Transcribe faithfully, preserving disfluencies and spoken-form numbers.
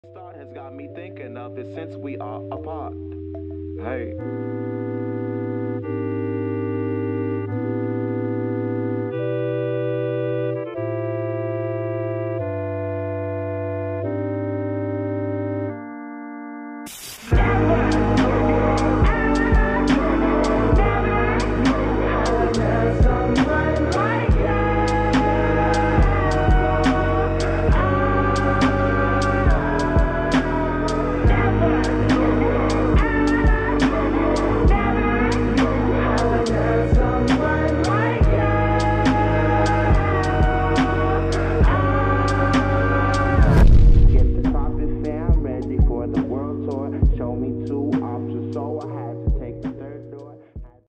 Thought has got me thinking of it since we are apart. Hey.